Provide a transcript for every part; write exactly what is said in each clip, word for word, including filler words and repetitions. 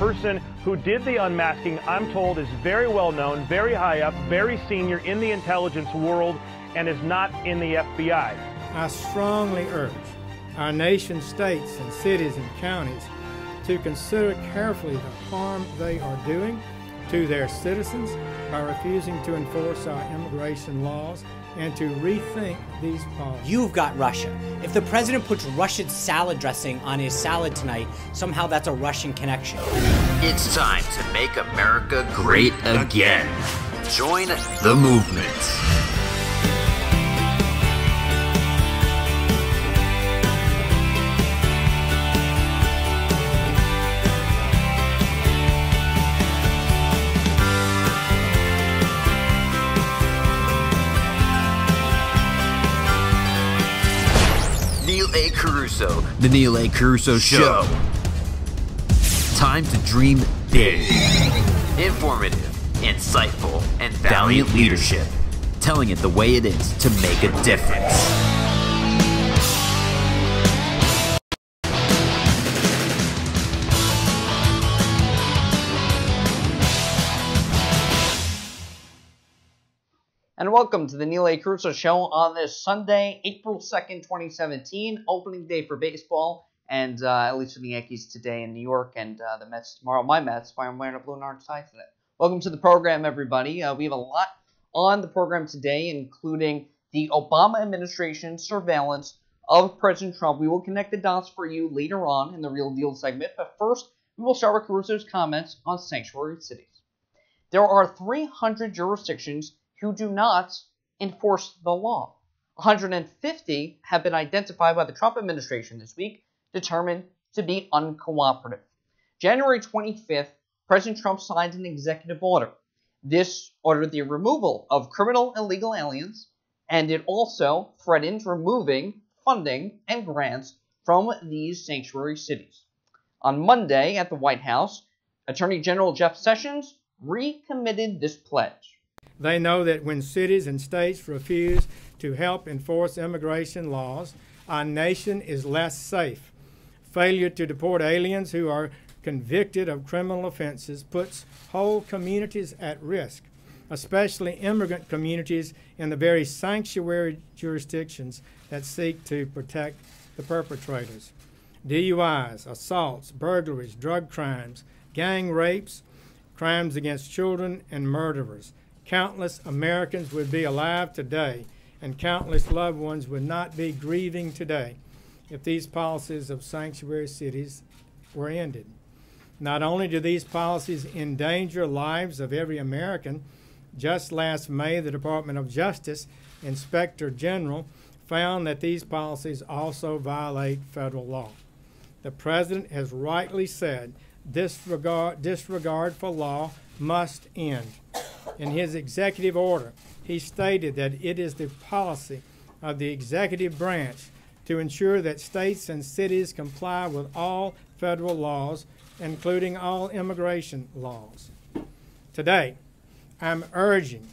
person who did the unmasking, I'm told, is very well known, very high up, very senior in the intelligence world, and is not in the F B I. I strongly urge our nation's states and cities and counties to consider carefully the harm they are doing to their citizens by refusing to enforce our immigration laws and to rethink these policies. You've got Russia. If the president puts Russian salad dressing on his salad tonight, somehow that's a Russian connection. It's time to make America great again. Join the movement. Carousso, the Neil A. Carousso Show. Time to dream big. Informative, insightful, and valiant leadership. Telling it the way it is to make a difference. And welcome to the Neil A. Carousso Show on this Sunday, April second, twenty seventeen, opening day for baseball, and uh, at least for the Yankees today in New York, and uh, the Mets tomorrow. My Mets, why I'm wearing a blue and orange tie today. Welcome to the program, everybody. Uh, we have a lot on the program today, including the Obama administration surveillance of President Trump. We will connect the dots for you later on in the Real Deal segment, but first, we will start with Carousso's comments on sanctuary cities. There are three hundred jurisdictions who do not enforce the law. one hundred fifty have been identified by the Trump administration this week, determined to be uncooperative. January twenty-fifth, President Trump signed an executive order. This ordered the removal of criminal illegal aliens, and it also threatened removing funding and grants from these sanctuary cities. On Monday at the White House, Attorney General Jeff Sessions recommitted this pledge. They know that when cities and states refuse to help enforce immigration laws, our nation is less safe. Failure to deport aliens who are convicted of criminal offenses puts whole communities at risk, especially immigrant communities in the very sanctuary jurisdictions that seek to protect the perpetrators. D U Is, assaults, burglaries, drug crimes, gang rapes, crimes against children, and murderers. Countless Americans would be alive today, and countless loved ones would not be grieving today if these policies of sanctuary cities were ended. Not only do these policies endanger lives of every American, just last May, the Department of Justice Inspector General found that these policies also violate federal law. The President has rightly said disregard, disregard for law must end. In his executive order, he stated that it is the policy of the executive branch to ensure that states and cities comply with all federal laws, including all immigration laws. Today, I'm urging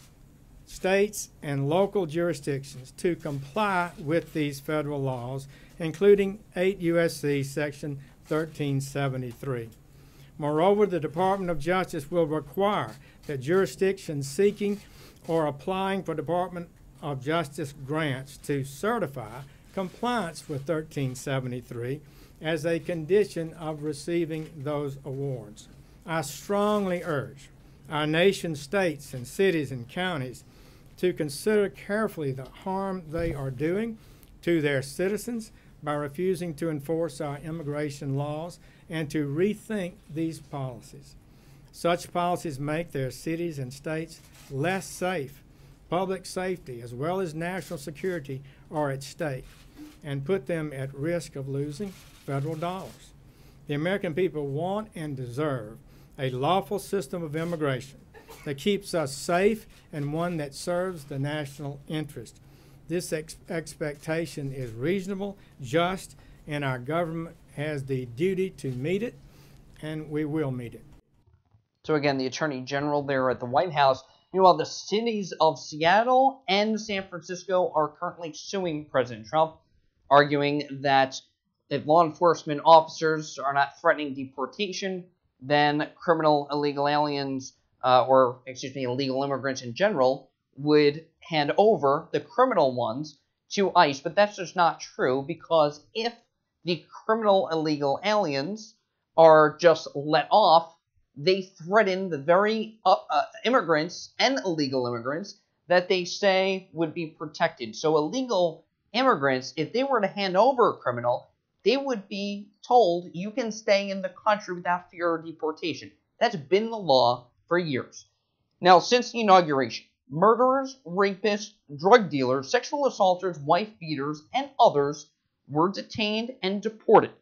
states and local jurisdictions to comply with these federal laws, including eight U S C Section thirteen seventy-three. Moreover, the Department of Justice will require that jurisdictions seeking or applying for Department of Justice grants to certify compliance with thirteen seventy-three as a condition of receiving those awards. I strongly urge our nation's states and cities and counties to consider carefully the harm they are doing to their citizens by refusing to enforce our immigration laws and to rethink these policies. Such policies make their cities and states less safe. Public safety as well as national security are at stake and put them at risk of losing federal dollars. The American people want and deserve a lawful system of immigration that keeps us safe and one that serves the national interest. This ex expectation is reasonable, just, and our government has the duty to meet it, and we will meet it. So again, the Attorney General there at the White House. Meanwhile, the cities of Seattle and San Francisco are currently suing President Trump, arguing that if law enforcement officers are not threatening deportation, then criminal illegal aliens, uh, or excuse me, illegal immigrants in general, would hand over the criminal ones to ICE. But that's just not true, because if the criminal illegal aliens are just let off, they threaten the very uh, uh, immigrants and illegal immigrants that they say would be protected. So illegal immigrants, if they were to hand over a criminal, they would be told, you can stay in the country without fear of deportation. That's been the law for years. Now, since the inauguration, murderers, rapists, drug dealers, sexual assaulters, wife beaters, and others were detained and deported.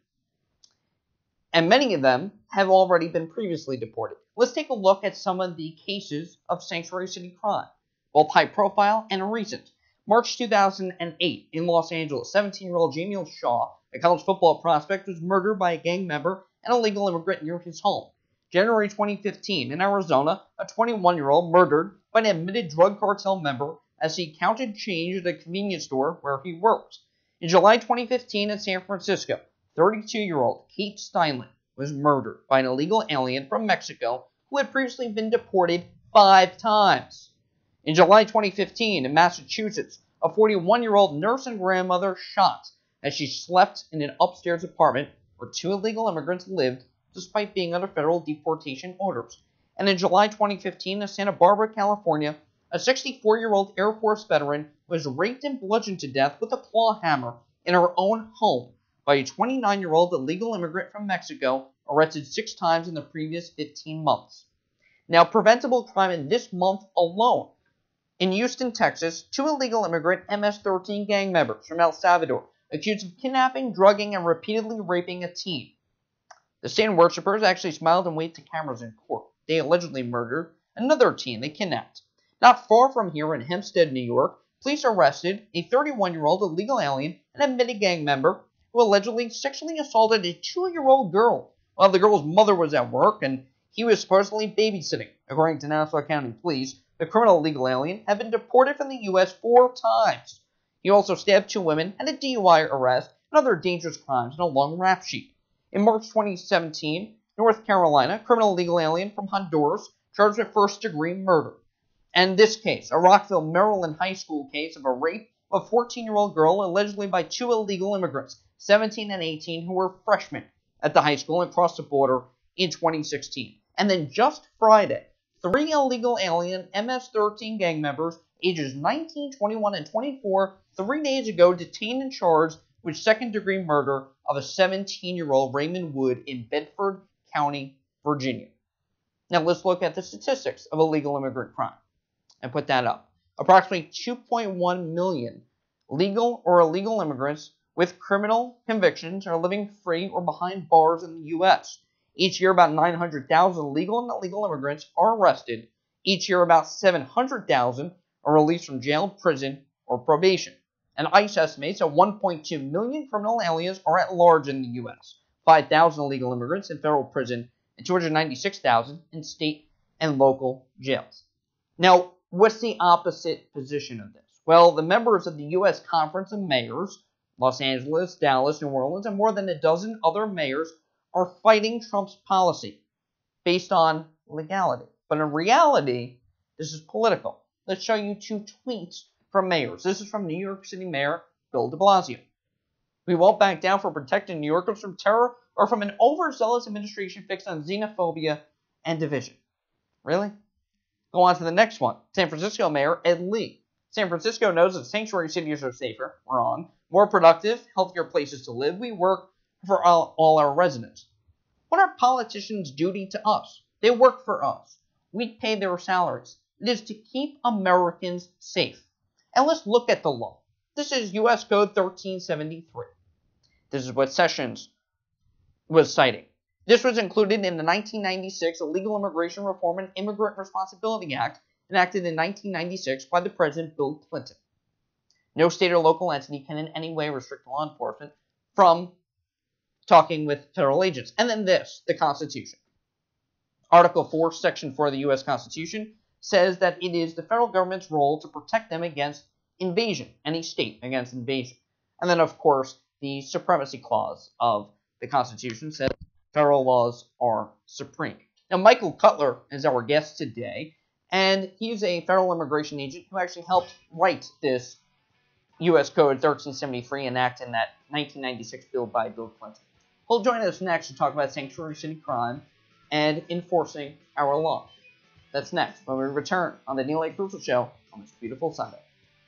And many of them have already been previously deported. Let's take a look at some of the cases of sanctuary city crime, both high profile and recent. March two thousand eight in Los Angeles, seventeen-year-old Jamil Shaw, a college football prospect, was murdered by a gang member and a legal immigrant near his home. January twenty fifteen in Arizona, a twenty-one-year-old murdered by an admitted drug cartel member as he counted change at a convenience store where he worked. In July twenty fifteen in San Francisco, thirty-two-year-old Kate Steinle was murdered by an illegal alien from Mexico who had previously been deported five times. In July twenty fifteen in Massachusetts, a forty-one-year-old nurse and grandmother shot as she slept in an upstairs apartment where two illegal immigrants lived despite being under federal deportation orders. And in July twenty fifteen in Santa Barbara, California, a sixty-four-year-old Air Force veteran was raped and bludgeoned to death with a claw hammer in her own home by a twenty-nine-year-old illegal immigrant from Mexico, arrested six times in the previous fifteen months. Now, preventable crime in this month alone. In Houston, Texas, two illegal immigrant M S thirteen gang members from El Salvador accused of kidnapping, drugging, and repeatedly raping a teen. The Satan worshippers actually smiled and waved to cameras in court. They allegedly murdered another teen they kidnapped. Not far from here in Hempstead, New York, police arrested a thirty-one-year-old illegal alien and admitted gang member who allegedly sexually assaulted a two-year-old girl while the girl's mother was at work and he was supposedly babysitting. According to Nassau County Police, the criminal illegal alien had been deported from the U S four times. He also stabbed two women, had a D U I arrest, and other dangerous crimes in a long rap sheet. In March twenty seventeen, North Carolina, criminal illegal alien from Honduras charged with first-degree murder. And this case, a Rockville, Maryland high school case of a rape of a fourteen-year-old girl allegedly by two illegal immigrants, seventeen and eighteen, who were freshmen at the high school and crossed the border in twenty sixteen. And then just Friday, three illegal alien M S thirteen gang members, ages nineteen, twenty-one, and twenty-four, three days ago detained and charged with second-degree murder of a seventeen-year-old Raymond Wood in Bedford County, Virginia. Now let's look at the statistics of illegal immigrant crime and put that up. Approximately two point one million legal or illegal immigrants with criminal convictions are living free or behind bars in the U S Each year, about nine hundred thousand legal and illegal immigrants are arrested. Each year, about seven hundred thousand are released from jail, prison, or probation. And ICE estimates that one point two million criminal aliens are at large in the U S, five thousand illegal immigrants in federal prison, and two hundred ninety-six thousand in state and local jails. Now, what's the opposite position of this? Well, the members of the U S Conference of Mayors, Los Angeles, Dallas, New Orleans, and more than a dozen other mayors are fighting Trump's policy based on legality. But in reality, this is political. Let's show you two tweets from mayors. This is from New York City Mayor Bill de Blasio. We won't back down for protecting New Yorkers from terror or from an overzealous administration fixed on xenophobia and division. Really? Go on to the next one. San Francisco Mayor Ed Lee. San Francisco knows that sanctuary cities are safer, wrong, more productive, healthier places to live. We work for all, all our residents. What are politicians' duty to us? They work for us. We pay their salaries. It is to keep Americans safe. And let's look at the law. This is U S Code thirteen seventy-three. This is what Sessions was citing. This was included in the nineteen ninety-six Illegal Immigration Reform and Immigrant Responsibility Act, enacted in nineteen ninety-six by the President Bill Clinton. No state or local entity can in any way restrict law enforcement from talking with federal agents. And then this, the Constitution. Article four, Section four of the U S Constitution says that it is the federal government's role to protect them against invasion, any state against invasion. And then, of course, the Supremacy Clause of the Constitution says Federal laws are supreme. Now, Michael Cutler is our guest today, and he's a federal immigration agent who actually helped write this U S Code thirteen seventy-three enacted in that nineteen ninety-six bill by Bill Clinton. He'll join us next to talk about sanctuary city crime and enforcing our law. That's next when we return on the Neil A. Carousso Show on this beautiful Sunday.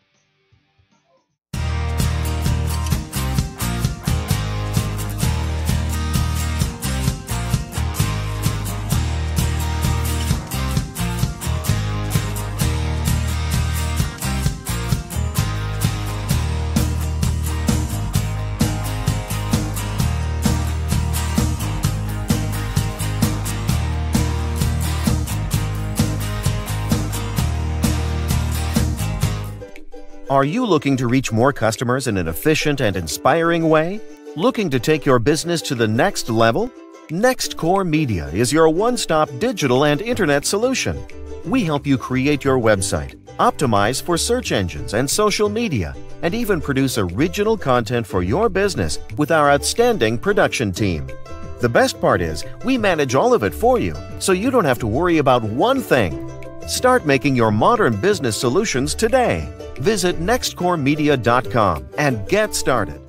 Are you looking to reach more customers in an efficient and inspiring way? Looking to take your business to the next level? NextCore Media is your one-stop digital and internet solution. We help you create your website, optimize for search engines and social media, and even produce original content for your business with our outstanding production team. The best part is, we manage all of it for you, so you don't have to worry about one thing. Start making your modern business solutions today. Visit next core media dot com and get started.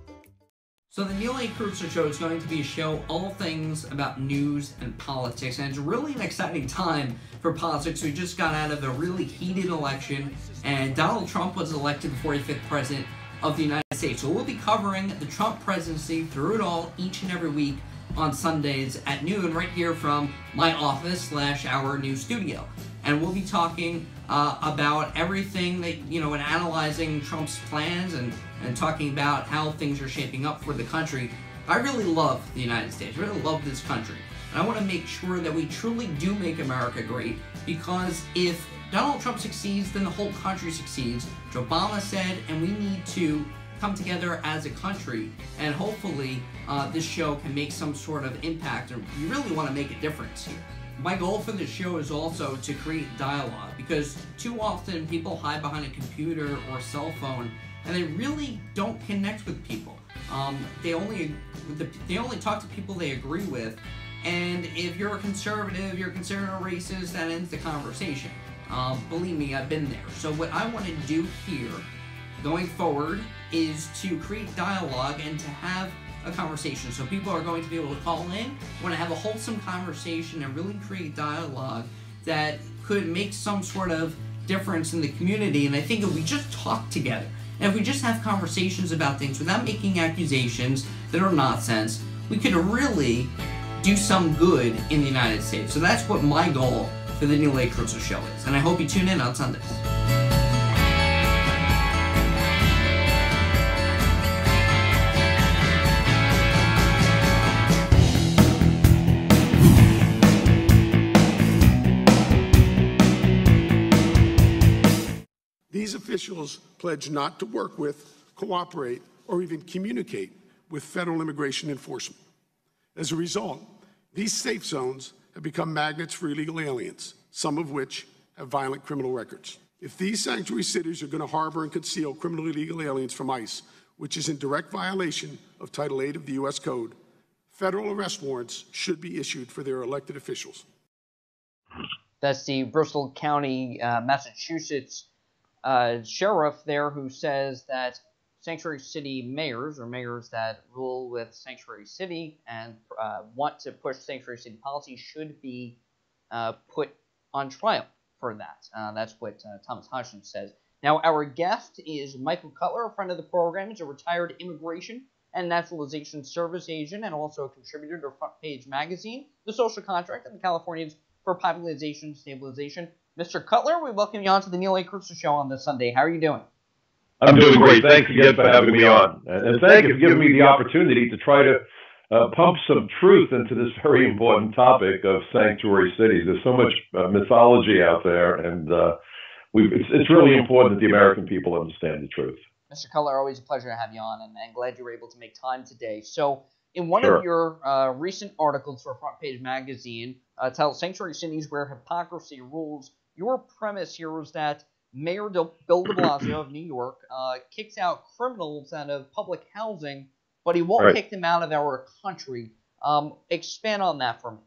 So the Neil A. Carousso Show is going to be a show all things about news and politics, and it's really an exciting time for politics. We just got out of a really heated election, and Donald Trump was elected the forty-fifth President of the United States. So we'll be covering the Trump presidency through it all each and every week on Sundays at noon right here from my office slash our new studio. And we'll be talking uh, about everything that, you know, and analyzing Trump's plans and, and talking about how things are shaping up for the country. I really love the United States. I really love this country. And I want to make sure that we truly do make America great, because if Donald Trump succeeds, then the whole country succeeds, which Obama said, and we need to come together as a country, and hopefully uh, this show can make some sort of impact, and we really want to make a difference here. My goal for this show is also to create dialogue, because too often people hide behind a computer or cell phone and they really don't connect with people. Um, they only they only talk to people they agree with, and if you're a conservative, you're considered a racist, that ends the conversation. Um, believe me, I've been there. So what I want to do here going forward is to create dialogue and to have a conversation. So people are going to be able to call in, want to have a wholesome conversation and really create dialogue that could make some sort of difference in the community. And I think if we just talk together, and if we just have conversations about things without making accusations that are nonsense, we could really do some good in the United States. So that's what my goal for the Neil A. Carousso Show is. And I hope you tune in on Sundays. These officials pledge not to work with, cooperate, or even communicate with federal immigration enforcement. As a result, these safe zones have become magnets for illegal aliens, some of which have violent criminal records. If these sanctuary cities are going to harbor and conceal criminal illegal aliens from ICE, which is in direct violation of Title eight of the U S Code, federal arrest warrants should be issued for their elected officials. That's the Bristol County, uh, Massachusetts uh, sheriff there, who says that sanctuary city mayors, or mayors that rule with sanctuary city and uh, want to push sanctuary city policy, should be uh, put on trial for that. Uh, that's what uh, Thomas Hodgson says. Now, our guest is Michael Cutler, a friend of the program. He's a retired immigration and naturalization service agent and also a contributor to Front Page Magazine, The Social Contract, and the Californians for Population Stabilization. Mister Cutler, we welcome you on to the Neil A. Carousso Show on this Sunday. How are you doing? I'm doing great. Thanks again for having me on. And thank you for giving me the opportunity to try to uh, pump some truth into this very important topic of sanctuary cities. There's so much uh, mythology out there, and uh, we, it's, it's really important that the American people understand the truth. Mister Cutler, always a pleasure to have you on, and, and glad you were able to make time today. So, in one Sure. of your uh, recent articles for Front Page Magazine, uh, titled Sanctuary Cities Where Hypocrisy Rules, your premise here was that Mayor Bill de Blasio of New York uh, kicks out criminals out of public housing, but he won't Right. kick them out of our country. Um, expand on that for me.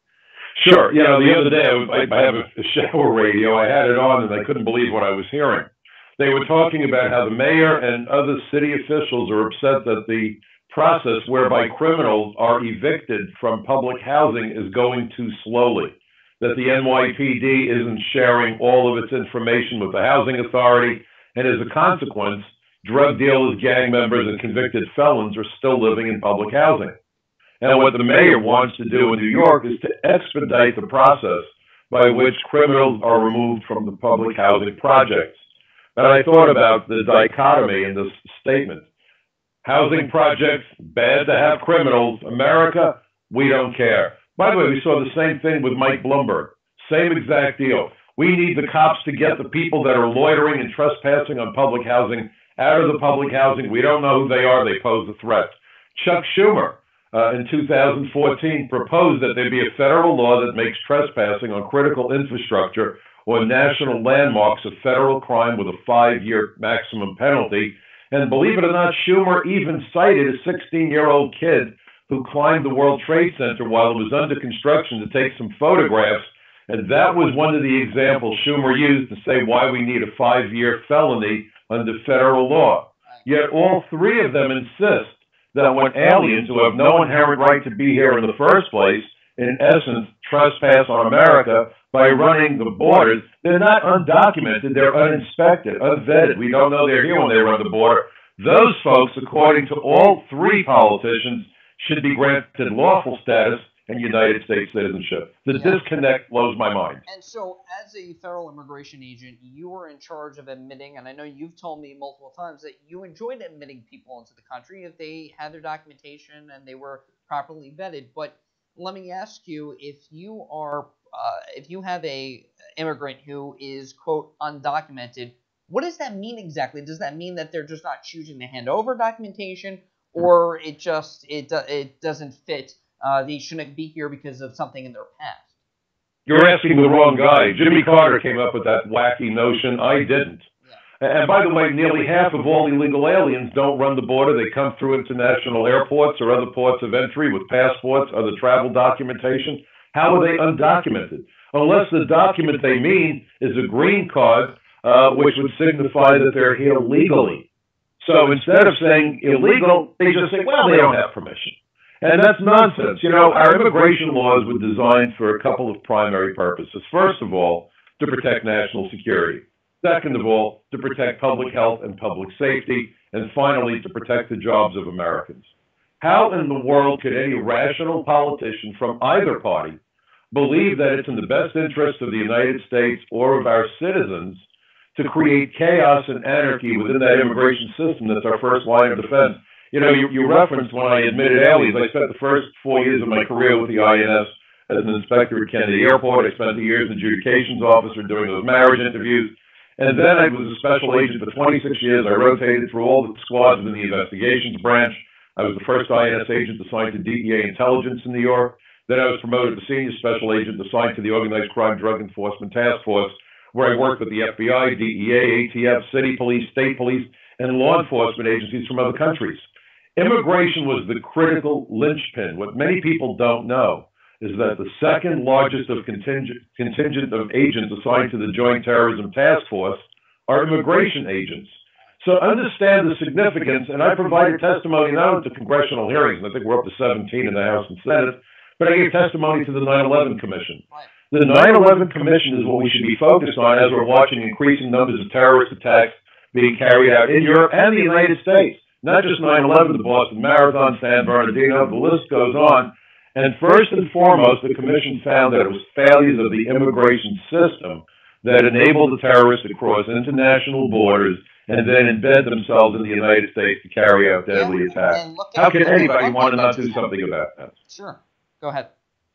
Sure. You know, the other day, I, was, I, I have a, a shower radio. I had it on, and I couldn't believe what I was hearing. They were talking about how the mayor and other city officials are upset that the process whereby criminals are evicted from public housing is going too slowly, that the N Y P D isn't sharing all of its information with the housing authority, and as a consequence, drug dealers, gang members, and convicted felons are still living in public housing. And what the mayor wants to do in New York is to expedite the process by which criminals are removed from the public housing projects. And I thought about the dichotomy in this statement. Housing projects, bad to have criminals. America, we don't care. By the way, we saw the same thing with Mike Bloomberg. Same exact deal. We need the cops to get the people that are loitering and trespassing on public housing out of the public housing. We don't know who they are. They pose a threat. Chuck Schumer, Uh, in two thousand fourteen, proposed that there be a federal law that makes trespassing on critical infrastructure or national landmarks a federal crime with a five-year maximum penalty. And believe it or not, Schumer even cited a sixteen-year-old kid who climbed the World Trade Center while it was under construction to take some photographs. And that was one of the examples Schumer used to say why we need a five-year felony under federal law. Yet all three of them insist that when aliens who have no inherent right to be here in the first place, in essence, trespass on America by running the borders, they're not undocumented, they're uninspected, unvetted. We don't know they're here when they run the border. Those folks, according to all three politicians, should be granted lawful status and United States citizenship. The yeah. disconnect blows my mind. And so, as a federal immigration agent, you were in charge of admitting, and I know you've told me multiple times that you enjoyed admitting people into the country if they had their documentation and they were properly vetted. But let me ask you, if you are, uh, if you have a immigrant who is, quote, undocumented, what does that mean exactly? Does that mean that they're just not choosing to hand over documentation, or it just it it doesn't fit? Uh, they shouldn't be here because of something in their past? You're asking the wrong guy. Jimmy Carter came up with that wacky notion. I didn't. Yeah. And by the way, nearly half of all illegal aliens don't run the border. They come through international airports or other ports of entry with passports, other travel documentation. How are they undocumented? Unless the document they mean is a green card, uh, which would signify that they're here legally. So instead of saying illegal, they just say, well, they don't have permission. And that's nonsense. You know, our immigration laws were designed for a couple of primary purposes. First of all, to protect national security. Second of all, to protect public health and public safety. And finally, to protect the jobs of Americans. How in the world could any rational politician from either party believe that it's in the best interest of the United States or of our citizens to create chaos and anarchy within that immigration system that's our first line of defense? You know, you, you referenced when I admitted aliens. I spent the first four years of my career with the I N S as an inspector at Kennedy Airport. I spent the years as an adjudications officer doing those marriage interviews. And then I was a special agent for twenty-six years. I rotated through all the squads in the investigations branch. I was the first I N S agent assigned to D E A intelligence in New York. Then I was promoted to senior special agent assigned to the Organized Crime Drug Enforcement Task Force, where I worked with the F B I, D E A, A T F, city police, state police, and law enforcement agencies from other countries. Immigration was the critical linchpin. What many people don't know is that the second largest of contingent, contingent of agents assigned to the Joint Terrorism Task Force are immigration agents. So understand the significance, and I provided testimony not at the congressional hearings, I think we're up to seventeen in the House and Senate, but I gave testimony to the nine eleven Commission. The nine eleven Commission is what we should be focused on as we're watching increasing numbers of terrorist attacks being carried out in Europe and the United States. Not just nine eleven, the Boston Marathon, San Bernardino, the list goes on. And first and foremost, the Commission found that it was failures of the immigration system that enabled the terrorists to cross international borders and then embed themselves in the United States to carry out deadly yeah, attacks. How can anybody want to not do something about that? Sure. Go ahead.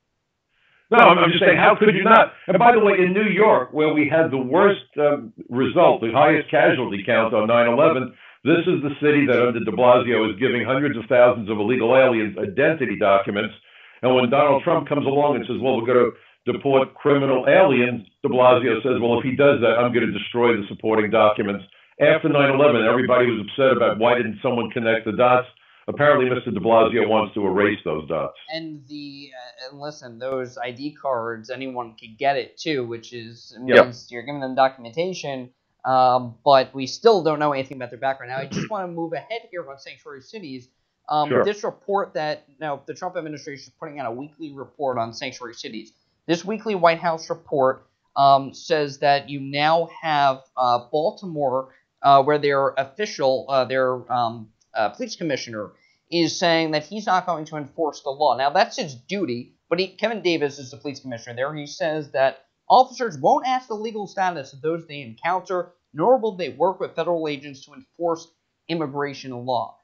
No, I'm just saying, how could you not? And by the way, in New York, where we had the worst um, result, the highest casualty count on nine eleven, this is the city that under de Blasio is giving hundreds of thousands of illegal aliens identity documents. And when Donald Trump comes along and says, well, we're going to deport criminal aliens, de Blasio says, well, if he does that, I'm going to destroy the supporting documents. After nine eleven, everybody was upset about why didn't someone connect the dots. apparently Mister de Blasio wants to erase those dots. And the uh, and listen, those I D cards, anyone could get it too, which is means Yep. you're giving them documentation, um, but we still don't know anything about their background. Now, I just want to move ahead here on sanctuary cities. Um, Sure. This report that now the Trump administration is putting out a weekly report on sanctuary cities. This weekly White House report um, says that you now have uh, Baltimore, uh, where their official, uh, their um, uh, police commissioner, is saying that he's not going to enforce the law. Now, that's his duty, but he, Kevin Davis is the police commissioner there. He says that officers won't ask the legal status of those they encounter, nor will they work with federal agents to enforce immigration law.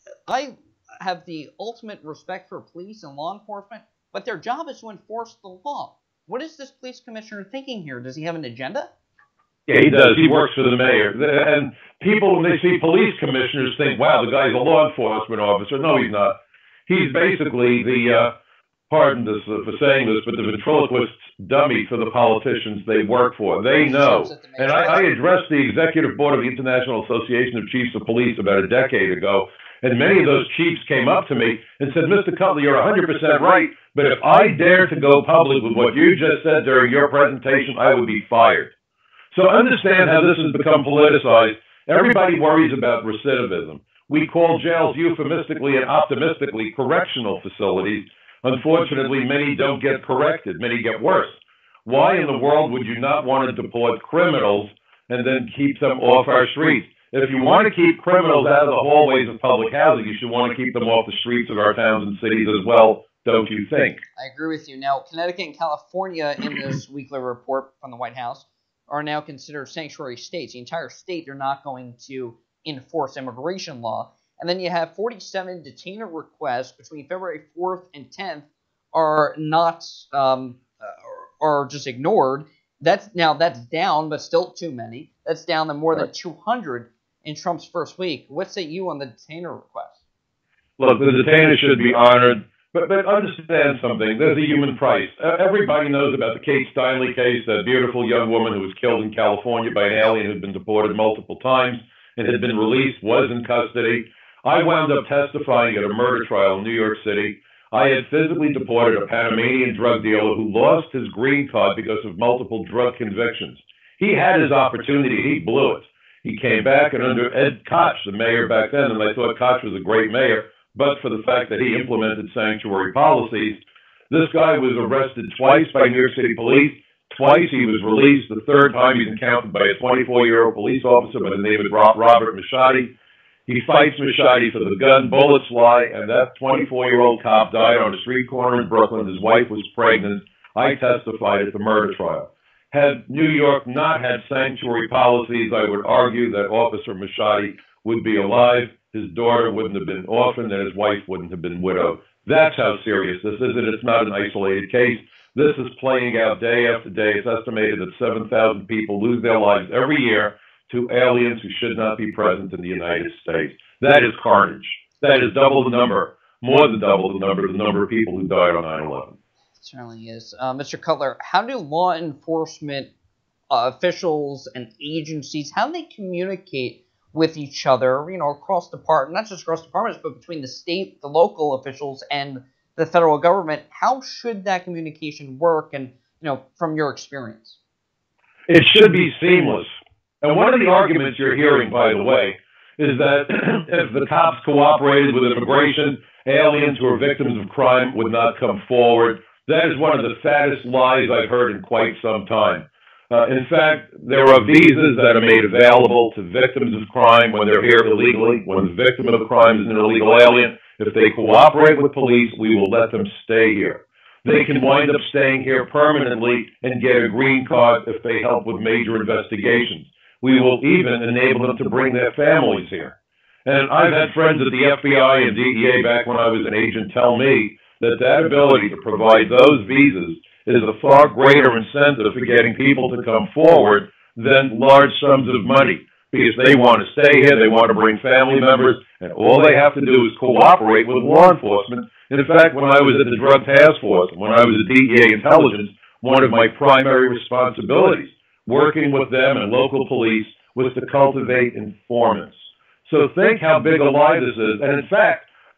I have the ultimate respect for police and law enforcement, but their job is to enforce the law. What is this police commissioner thinking here? Does he have an agenda? Yeah, he does. He works for the mayor. And people, when they see police commissioners, think, wow, the guy's a law enforcement officer. No, he's not. He's basically the, uh, pardon this uh, for saying this, but the ventriloquist dummy for the politicians they work for. They know. And I, I addressed the executive board of the International Association of Chiefs of Police about a decade ago, and many of those chiefs came up to me and said, Mister Cutler, you're one hundred percent right, but if I dare to go public with what you just said during your presentation, I would be fired. So understand how this has become politicized. Everybody worries about recidivism. We call jails euphemistically and optimistically correctional facilities. Unfortunately, many don't get corrected. Many get worse. Why in the world would you not want to deport criminals and then keep them off our streets? If you want to keep criminals out of the hallways of public housing, you should want to keep them off the streets of our towns and cities as well, don't you think? I agree with you. Now, Connecticut and California in this weekly report from the White House are now considered sanctuary states. The entire state, they're not going to enforce immigration law. And then you have forty-seven detainer requests between February fourth and tenth are not um, uh, are just ignored. That's now that's down, but still too many. That's down to more than two hundred in Trump's first week. What say you on the detainer request? Look, the detainer should be honored, but but understand something. There's a human price. Uh, everybody knows about the Kate Steinle case, that beautiful young woman who was killed in California by an alien who'd been deported multiple times and had been released, was in custody. I wound up testifying at a murder trial in New York City. I had physically deported a Panamanian drug dealer who lost his green card because of multiple drug convictions. He had his opportunity. He blew it. He came back, and under Ed Koch, the mayor back then, and I thought Koch was a great mayor, but for the fact that he implemented sanctuary policies, this guy was arrested twice by New York City police. Twice he was released. The third time he's encountered by a twenty-four-year-old police officer by the name of Robert Machadi. He fights Machadi for the gun, bullets fly, and that twenty-four-year-old cop died on a street corner in Brooklyn. His wife was pregnant. I testified at the murder trial. Had New York not had sanctuary policies, I would argue that Officer Machadi would be alive, his daughter wouldn't have been orphaned, and his wife wouldn't have been widowed. That's how serious this is, and it's not an isolated case. This is playing out day after day. It's estimated that seven thousand people lose their lives every year to aliens who should not be present in the United States. That is carnage. That is double the number, more than double the number, the number of people who died on nine eleven. It certainly is. Uh, Mister Cutler, how do law enforcement uh, officials and agencies, how do they communicate with each other, you know, across departments, not just across departments, but between the state, the local officials, and the federal government? How should that communication work, and, you know, from your experience? It should be seamless. And one of the arguments you're hearing, by the way, is that if the cops cooperated with immigration, aliens who are victims of crime would not come forward. That is one of the fattest lies I've heard in quite some time. Uh, in fact, there are visas that are made available to victims of crime when they're here illegally. When the victim of the crime is an illegal alien, if they cooperate with police, we will let them stay here. They can wind up staying here permanently and get a green card if they help with major investigations. We will even enable them to bring their families here. And I've had friends at the F B I and D E A back when I was an agent tell me that that ability to provide those visas is a far greater incentive for getting people to come forward than large sums of money, because they want to stay here, they want to bring family members, and all they have to do is cooperate with law enforcement. In fact, when I was at the Drug Task Force, when I was at D E A Intelligence, one of my primary responsibilities working with them and local police was to cultivate informants. So think how big a lie this is. And in fact,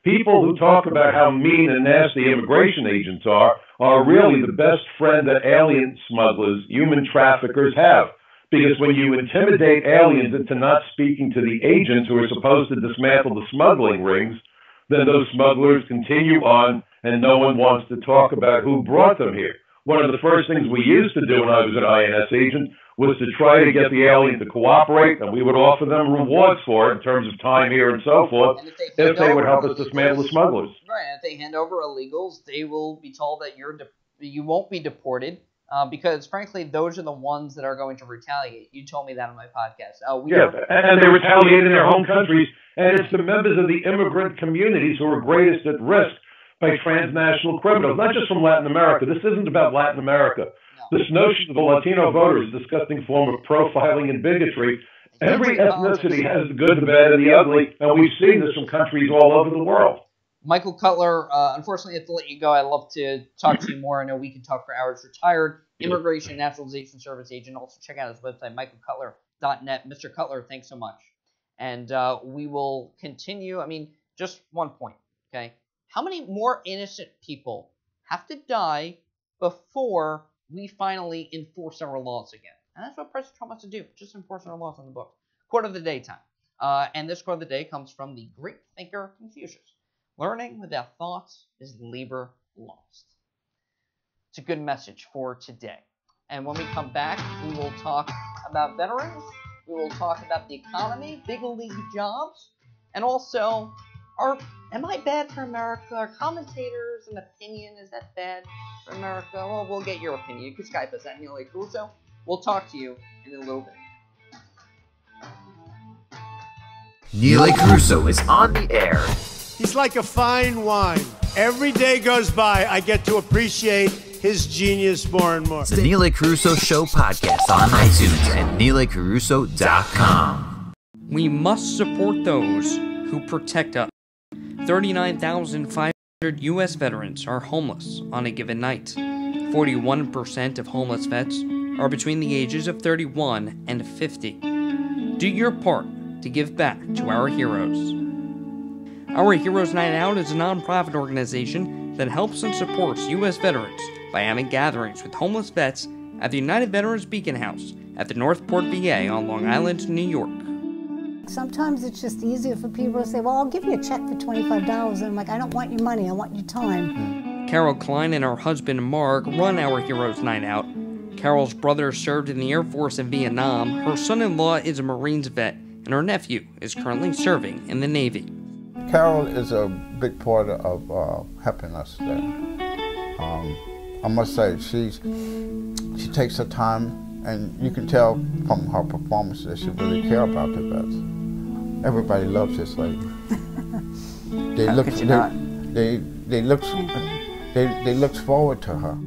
People who talk about how mean and nasty immigration agents are are really the best friend that alien smugglers, human traffickers have. Because when you intimidate aliens into not speaking to the agents who are supposed to dismantle the smuggling rings, then those smugglers continue on and no one wants to talk about who brought them here. One of the first things we used to do when I was an I N S agent was to try to get the alien to cooperate, and we would offer them rewards for it in terms of time here and so forth, and if they, if they would help us dismantle the smugglers. Right, and if they hand over illegals, they will be told that you're de- you won't be deported, uh, because, frankly, those are the ones that are going to retaliate. You told me that on my podcast. Uh, we yeah, are- and they retaliate in their home countries, and it's the members of the immigrant communities who are greatest at risk by transnational criminals, not just from Latin America. This isn't about Latin America. No. This notion of the Latino voter is a disgusting form of profiling and bigotry. Every ethnicity has the good, the bad, and the ugly, and we've seen this from countries all over the world. Michael Cutler, uh, unfortunately, I have to let you go. I'd love to talk to you more. I know we can talk for hours. Retired Immigration Naturalization Service agent. Also, check out his website, michael cutler dot net. Mister Cutler, thanks so much. And uh, we will continue. I mean, just one point, okay? How many more innocent people have to die before we finally enforce our laws again? And that's what President Trump wants to do, just enforce our laws on the book. Quote of the day time. Uh, and this quote of the day comes from the great thinker Confucius. Learning without thoughts is labor lost. It's a good message for today. And when we come back, we will talk about veterans. We will talk about the economy, big league jobs, and also, are am I bad for America? Are commentators an opinion? Is that bad for America? Well, we'll get your opinion. You can Skype us at Neil A. Carousso. We'll talk to you in a little bit. Neil A. Carousso is on the air. He's like a fine wine. Every day goes by, I get to appreciate his genius more and more. It's the Neil A. Carousso Show podcast on iTunes and neil a carousso dot com. We must support those who protect us. thirty-nine thousand five hundred U S veterans are homeless on a given night. forty-one percent of homeless vets are between the ages of thirty-one and fifty. Do your part to give back to our heroes. Our Heroes Night Out is a non-profit organization that helps and supports U S veterans by having gatherings with homeless vets at the United Veterans Beacon House at the Northport V A on Long Island, New York. Sometimes it's just easier for people to say, well, I'll give you a check for twenty-five dollars. And I'm like, I don't want your money, I want your time. Carol Klein and her husband Mark run Our Heroes Night Out. Carol's brother served in the Air Force in Vietnam, her son-in-law is a Marines vet, and her nephew is currently serving in the Navy. Carol is a big part of uh, helping us there. Um, I must say, she's, she takes her time, and you can tell from her performance that she really cares about the vets. Everybody loves this lady. They How look, could you they, not? they, they look, they, they look forward to her.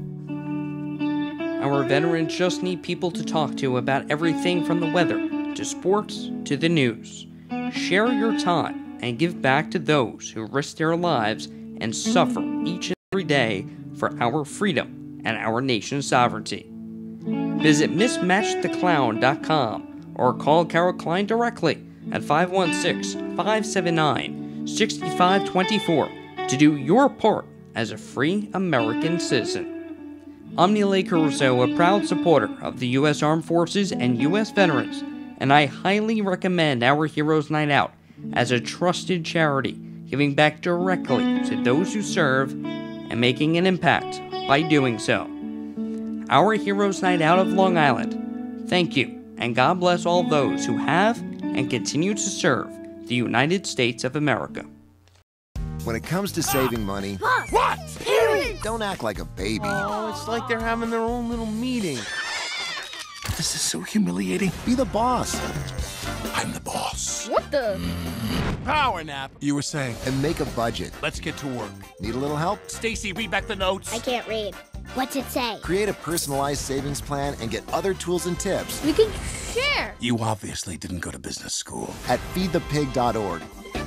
Our veterans just need people to talk to about everything from the weather to sports to the news. Share your time and give back to those who risk their lives and suffer each and every day for our freedom and our nation's sovereignty. Visit mismatch the clown dot com or call Carol Klein directly at five one six, five seven nine, six five two four to do your part as a free American citizen. I'm Neil A. Carousso, a proud supporter of the U S Armed Forces and U S veterans, and I highly recommend Our Heroes Night Out as a trusted charity, giving back directly to those who serve and making an impact by doing so. Our Heroes Night Out of Long Island. Thank you, and God bless all those who have and continue to serve the United States of America. When it comes to saving money, Boss, what? Parents! Don't act like a baby. Oh, it's like they're having their own little meeting. This is so humiliating. Be the boss. I'm the boss. What the? Power nap. You were saying. And make a budget. Let's get to work. Need a little help? Stacy, read back the notes. I can't read. What's it say? Create a personalized savings plan and get other tools and tips. We can share. You obviously didn't go to business school. At feed the pig dot org.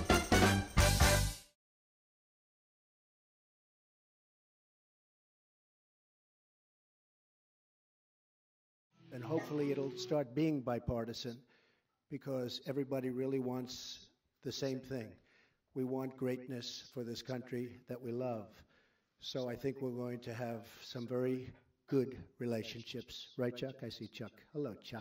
And hopefully it'll start being bipartisan because everybody really wants the same thing, we want greatness for this country that we love. So I think we're going to have some very good relationships. Right, Chuck? I see Chuck. Hello, Chuck.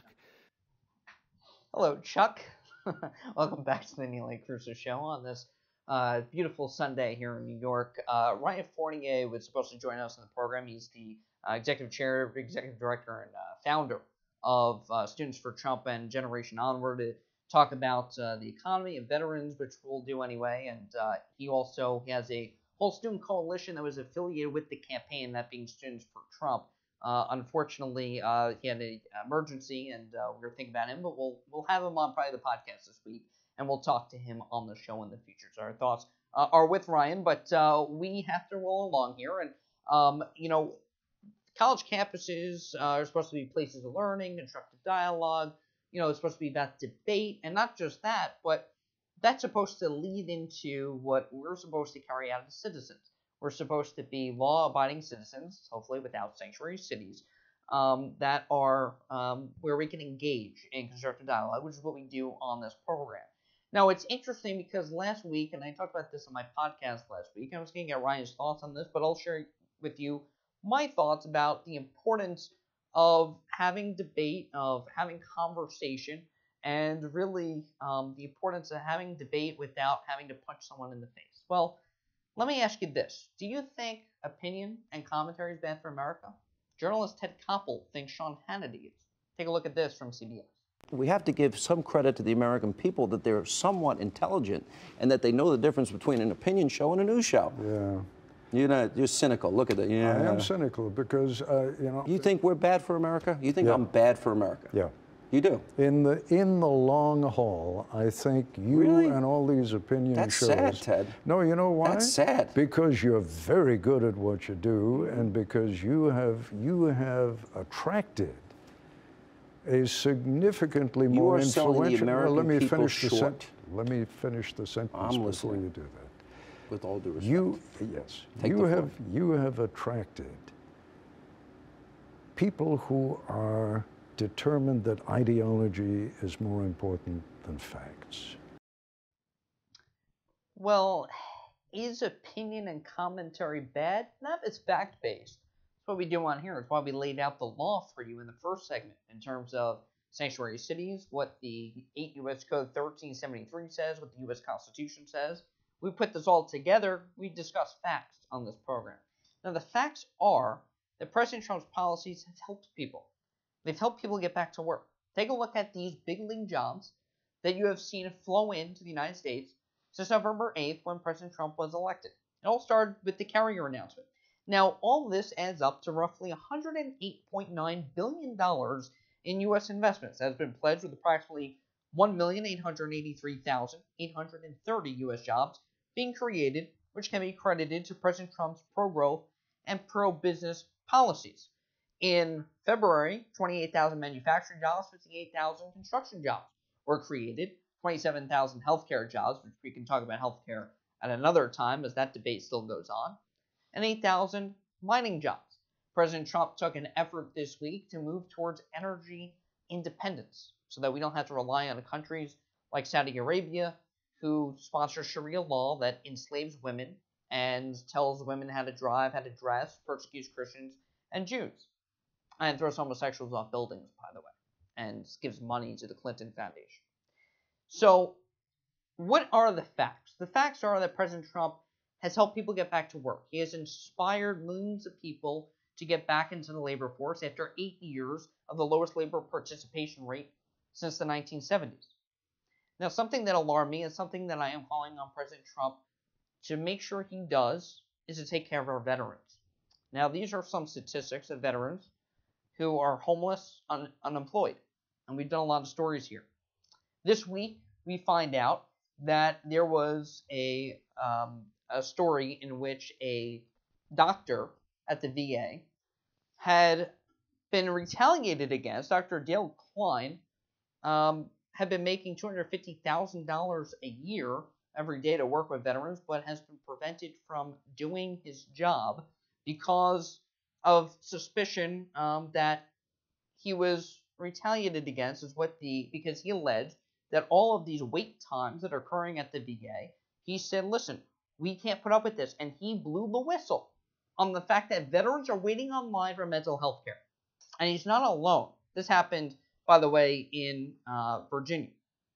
Hello, Chuck. Welcome back to the Neil A. Carousso Show on this uh, beautiful Sunday here in New York. Uh, Ryan Fournier was supposed to join us in the program. He's the uh, executive chair, executive director, and uh, founder of uh, Students for Trump and Generation Onward to talk about uh, the economy and veterans, which we'll do anyway. And uh, he also he has a whole student coalition that was affiliated with the campaign, that being Students for Trump. Uh, unfortunately, uh, he had an emergency, and uh, we were thinking about him, but we'll we'll have him on probably the podcast this week, and we'll talk to him on the show in the future. So our thoughts uh, are with Ryan, but uh, we have to roll along here. And, um, you know, college campuses uh, are supposed to be places of learning, constructive dialogue. You know, it's supposed to be about debate, and not just that, but that's supposed to lead into what we're supposed to carry out as citizens. We're supposed to be law-abiding citizens, hopefully without sanctuary cities, um, that are um, where we can engage in constructive dialogue, which is what we do on this program. Now, it's interesting because last week, and I talked about this on my podcast last week, I was going to get Ryan's thoughts on this, but I'll share with you my thoughts about the importance of having debate, of having conversation, and really um, the importance of having debate without having to punch someone in the face. Well, let me ask you this. Do you think opinion and commentary is bad for America? Journalist Ted Koppel thinks Sean Hannity is. Take a look at this from C B S. We have to give some credit to the American people that they're somewhat intelligent and that they know the difference between an opinion show and a news show. Yeah. You're not, you're cynical. Look at that. Yeah. I am cynical because, uh, you know. You think we're bad for America? You think Yeah. I'm bad for America? Yeah. You do? In the in the long haul, I think you Really? and all these opinion That's shows. sad, Ted. No, you know why? That's sad. Because you're very good at what you do, and because you have you have attracted a significantly You more are selling the influential. American well, let me people finish the short. sentence. Let me finish the sentence I'm before listening. you do that. With all due respect. You yes. Take you the have you have attracted people who are determined that ideology is more important than facts. Well, is opinion and commentary bad? Not if it's fact-based. That's what we do on here. It's why we laid out the law for you in the first segment in terms of sanctuary cities, what the eight U S Code thirteen seventy-three says, what the U S Constitution says. We put this all together. We discuss facts on this program. Now, the facts are that President Trump's policies have helped people. They've helped people get back to work. Take a look at these big league jobs that you have seen flow into the United States since November eighth when President Trump was elected. It all started with the carrier announcement. Now, all this adds up to roughly one hundred eight point nine billion dollars in U S investments that has been pledged with approximately one million eight hundred eighty-three thousand eight hundred thirty U S jobs being created, which can be credited to President Trump's pro-growth and pro-business policies. In February, twenty-eight thousand manufacturing jobs, fifty-eight thousand construction jobs were created, twenty-seven thousand healthcare jobs, which we can talk about healthcare at another time as that debate still goes on, and eight thousand mining jobs. President Trump took an effort this week to move towards energy independence so that we don't have to rely on countries like Saudi Arabia who sponsor Sharia law that enslaves women and tells women how to drive, how to dress, persecutes Christians and Jews, and throws homosexuals off buildings, by the way, and gives money to the Clinton Foundation. So what are the facts? The facts are that President Trump has helped people get back to work. He has inspired millions of people to get back into the labor force after eight years of the lowest labor participation rate since the nineteen seventies. Now, something that alarmed me and something that I am calling on President Trump to make sure he does is to take care of our veterans. Now, these are some statistics of veterans who are homeless, un- unemployed, and we've done a lot of stories here. This week, we find out that there was a um, a story in which a doctor at the V A had been retaliated against. Doctor Dale Klein um, had been making two hundred fifty thousand dollars a year every day to work with veterans, but has been prevented from doing his job because of suspicion um, that he was retaliated against, is what the because he alleged that all of these wait times that are occurring at the V A he said, listen, we can't put up with this. And he blew the whistle on the fact that veterans are waiting online for mental health care. And he's not alone. This happened, by the way, in uh, Virginia.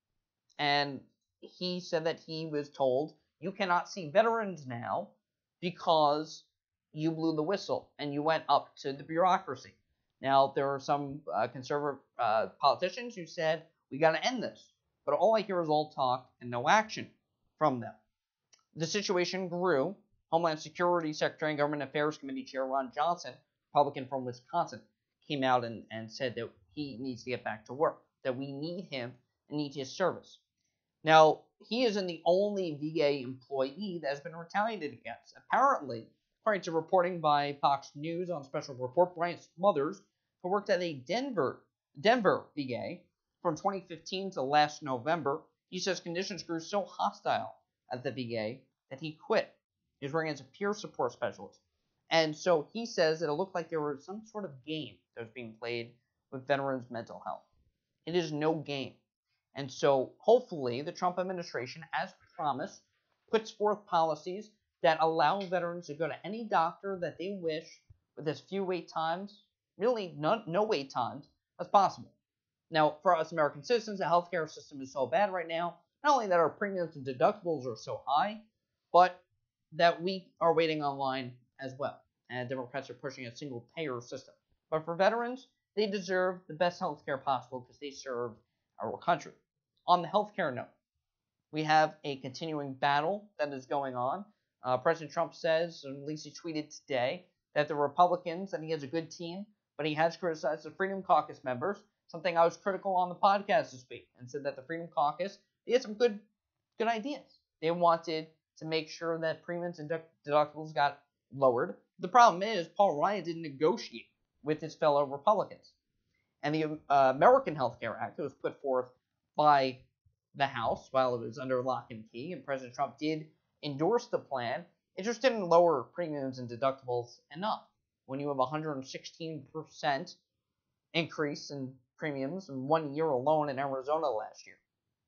And he said that he was told, you cannot see veterans now because you blew the whistle and you went up to the bureaucracy. Now, there are some uh, conservative uh, politicians who said, we got to end this. But all I hear is all talk and no action from them. The situation grew. Homeland Security Secretary and Government Affairs Committee Chair Ron Johnson, Republican from Wisconsin, came out and, and said that he needs to get back to work, that we need him and need his service. Now, he isn't the only V A employee that has been retaliated against. Apparently, according to reporting by Fox News on Special Report, Brian Smothers, who worked at a Denver, Denver V A from twenty fifteen to last November, he says conditions grew so hostile at the V A that he quit. He was working as a peer support specialist. And so he says that it looked like there was some sort of game that was being played with veterans' mental health. It is no game. And so hopefully the Trump administration, as promised, puts forth policies that allow veterans to go to any doctor that they wish with as few wait times, really no, no wait times, as possible. Now, for us American citizens, the healthcare system is so bad right now, not only that our premiums and deductibles are so high, but that we are waiting online as well. And Democrats are pushing a single-payer system. But for veterans, they deserve the best health care possible because they served our country. On the healthcare note, we have a continuing battle that is going on. Uh, President Trump says, or at least he tweeted today, that the Republicans, and he has a good team, but he has criticized the Freedom Caucus members, something I was critical on the podcast this week, and said that the Freedom Caucus, they had some good, good ideas. They wanted to make sure that premiums and deductibles got lowered. The problem is Paul Ryan didn't negotiate with his fellow Republicans. And the uh, American Health Care Act that was put forth by the House while it was under lock and key, and President Trump did endorse the plan, it just didn't lower premiums and deductibles enough. When you have a one hundred sixteen percent increase in premiums in one year alone in Arizona last year,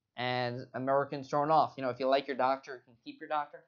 and Americans thrown off. You know, if you like your doctor, you can keep your doctor.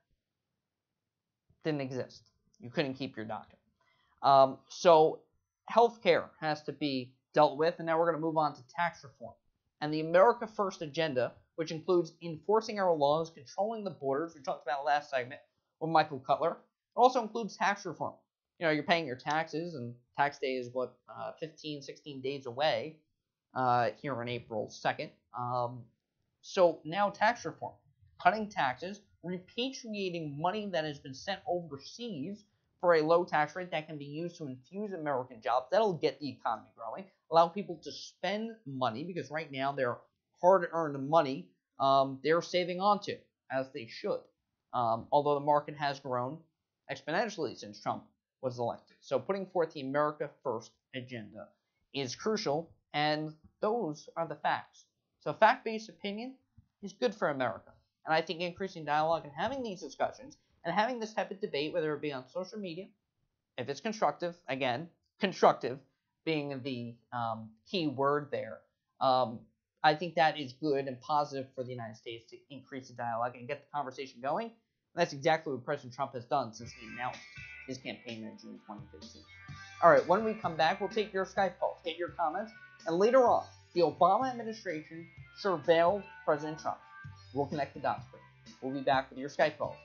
Didn't exist. You couldn't keep your doctor. Um, so healthcare has to be dealt with, and now we're going to move on to tax reform. And the America First agenda, which includes enforcing our laws, controlling the borders, we talked about last segment with Michael Cutler. It also includes tax reform. You know, you're paying your taxes, and tax day is, what, uh, fifteen, sixteen days away uh, here on April second. Um, so now tax reform, cutting taxes, repatriating money that has been sent overseas for a low tax rate that can be used to infuse American jobs. That'll get the economy growing, allow people to spend money, because right now their hard-earned money um, they're saving onto, as they should, um, although the market has grown exponentially since Trump was elected. So putting forth the America First agenda is crucial, and those are the facts. So fact-based opinion is good for America. And I think increasing dialogue and having these discussions and having this type of debate, whether it be on social media, if it's constructive, again, constructive being the um, key word there, um, I think that is good and positive for the United States to increase the dialogue and get the conversation going. And that's exactly what President Trump has done since he announced his campaign in June twenty fifteen. All right, when we come back, we'll take your Skype calls, get your comments, and later on, the Obama administration surveilled President Trump. We'll connect the dots for you. We'll be back with your Skype calls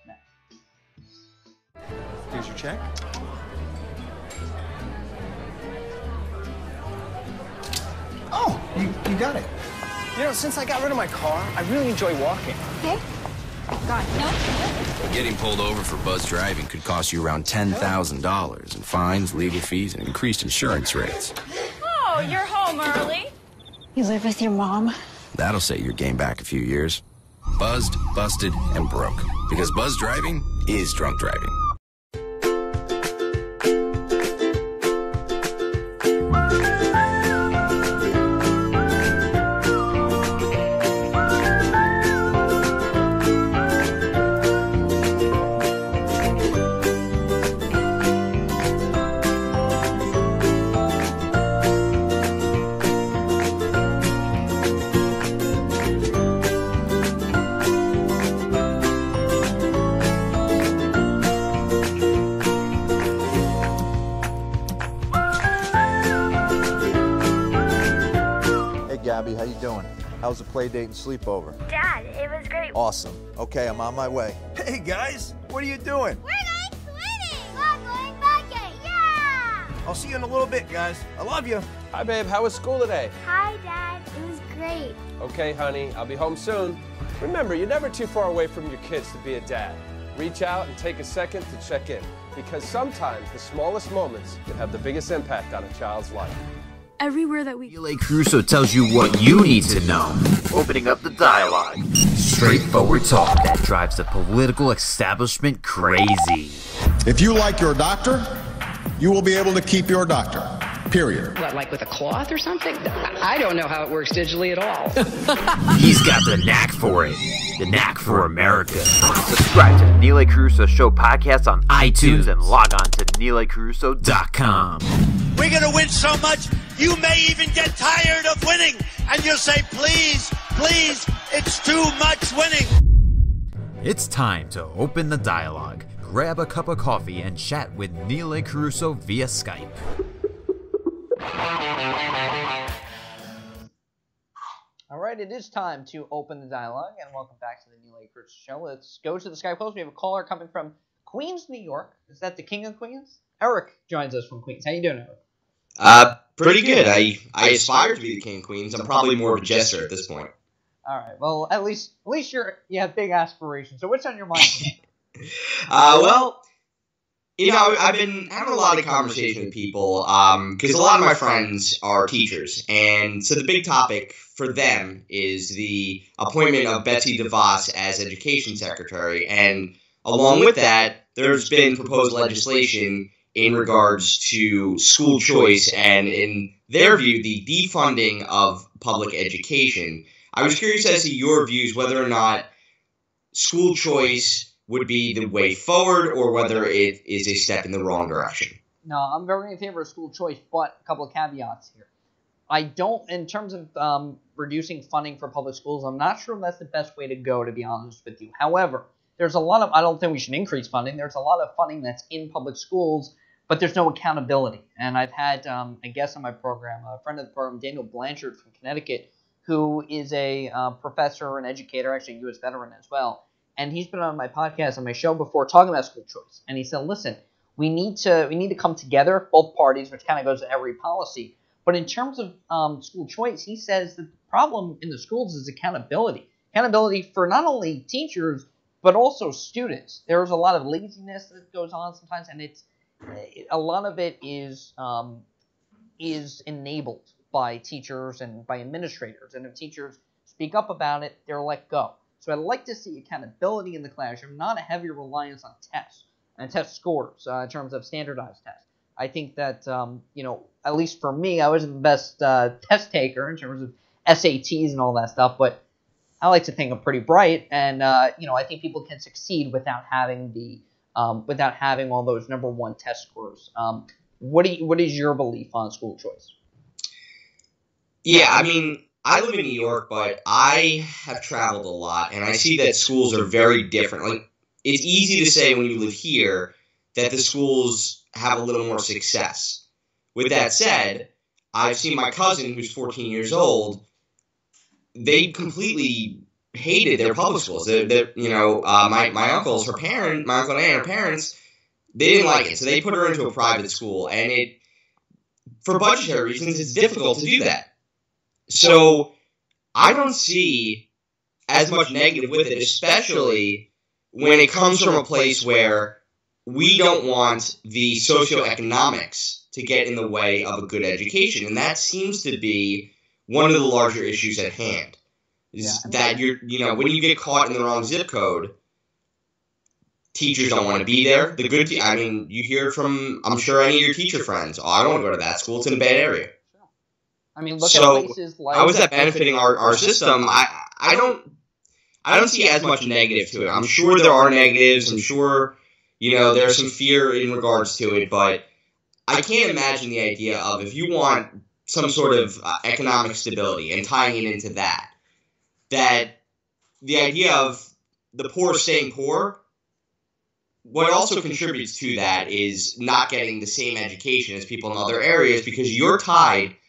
next. Here's your check. Oh, you, you got it. You know, since I got rid of my car, I really enjoy walking. Okay. God, no. Getting pulled over for buzz driving could cost you around ten thousand dollars in fines, legal fees, and increased insurance rates. Oh, you're home early. You live with your mom? That'll set your game back a few years. Buzzed, busted, and broke. Because buzz driving is drunk driving. Abby. How you doing? How's the play date and sleepover? Dad, it was great. Awesome. Okay, I'm on my way. Hey, guys. What are you doing? We're like swimming. We're going bucket. Yeah! I'll see you in a little bit, guys. I love you. Hi, babe. How was school today? Hi, Dad. It was great. Okay, honey. I'll be home soon. Remember, you're never too far away from your kids to be a dad. Reach out and take a second to check in, because sometimes the smallest moments can have the biggest impact on a child's life. Everywhere that we... Neil A. Carousso tells you what you need to know, opening up the dialogue. Straightforward talk that drives the political establishment crazy. If you like your doctor, you will be able to keep your doctor. Period. What, like with a cloth or something? I don't know how it works digitally at all. He's got the knack for it. The knack for America. Subscribe to the Neil A. Carousso Show podcast on iTunes and log on to neil a carousso dot com. We're going to win so much, you may even get tired of winning. And you'll say, please, please, it's too much winning. It's time to open the dialogue. Grab a cup of coffee and chat with Neil A. Carousso via Skype. All right, it is time to open the dialogue, and welcome back to the Neil A. Carousso Show. Let's go to the Skype host. We have a caller coming from Queens, New York. Is that the King of Queens? Eric joins us from Queens. How you doing, Eric? Uh, pretty good. I, I aspire to be the King of Queens. I'm probably more of a jester at this point. All right. Well, at least at least you're you have big aspirations. So what's on your mind? uh, well, you know, I've been having a lot of conversation with people um, because a lot of my friends are teachers, and so the big topic for them is the appointment of Betsy DeVos as Education Secretary, and along with that, there's been proposed legislation in regards to school choice and, in their view, the defunding of public education. I was curious as to your views, whether or not school choice would be the way forward or whether it is a step in the wrong direction. No, I'm very in favor of school choice, but a couple of caveats here. I don't, in terms of um, reducing funding for public schools, I'm not sure that's the best way to go, to be honest with you. However, there's a lot of, I don't think we should increase funding. There's a lot of funding that's in public schools, but there's no accountability. And I've had um, a guest on my program, a friend of the program, Daniel Blanchard from Connecticut, who is a uh, professor and educator, actually a U S veteran as well. And he's been on my podcast, on my show before, talking about school choice. And he said, listen, we need to we need to come together, both parties, which kind of goes to every policy. But in terms of um, school choice, he says that the problem in the schools is accountability. Accountability for not only teachers, but also students. There's a lot of laziness that goes on sometimes, and it's a lot of it is um, is enabled by teachers and by administrators. And if teachers speak up about it, they're let go. So I'd like to see accountability in the classroom, not a heavy reliance on tests and test scores uh, in terms of standardized tests. I think that, um, you know, at least for me, I wasn't the best uh, test taker in terms of S A Ts and all that stuff, but I like to think I'm pretty bright, and, uh, you know, I think people can succeed without having the, um, without having all those number one test scores. Um, what do you, what is your belief on school choice? Yeah, I mean, I live in New York, but I have traveled a lot, and I see that schools are very different. Like, it's easy to say when you live here that the schools have a little more success. With that said, I've seen my cousin, who's fourteen years old, they completely hated their public schools. They're, they're, you know, uh, my, my uncles, her parent, my uncle and aunt, her parents, they didn't like it, so they put her into a private school, and it, for budgetary reasons, it's difficult to do that. So I don't see as much negative with it, especially when it comes from a place where we don't want the socioeconomics to get in the way of a good education. And that seems to be one of the larger issues at hand. Is yeah, that you're, you know, when you get caught in the wrong zip code, teachers don't want to be there. The good, te- I mean, you hear from, I'm sure, any of your teacher friends, oh, I don't want to go to that school, it's in a bad area. I mean, look so, at places like... how is that benefiting our, our system? I, I don't I don't see as much negative to it. I'm sure there are negatives. I'm sure, you know, there's some fear in regards to it, but I can't imagine the idea of if you want some sort of uh, economic stability and tying it into that, that the idea of the poor staying poor, what also contributes to that is not getting the same education as people in other areas because you're tied